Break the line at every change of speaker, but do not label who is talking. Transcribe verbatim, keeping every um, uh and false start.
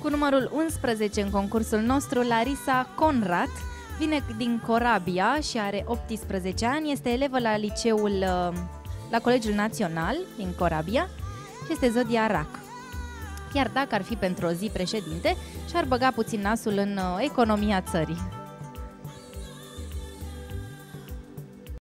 Cu numărul unsprezece în concursul nostru, Larisa Conrad vine din Corabia și are optsprezece ani, este elevă la liceul, la Colegiul Național din Corabia și este zodia Rac. Chiar dacă ar fi pentru o zi președinte, și-ar băga puțin nasul în economia țării.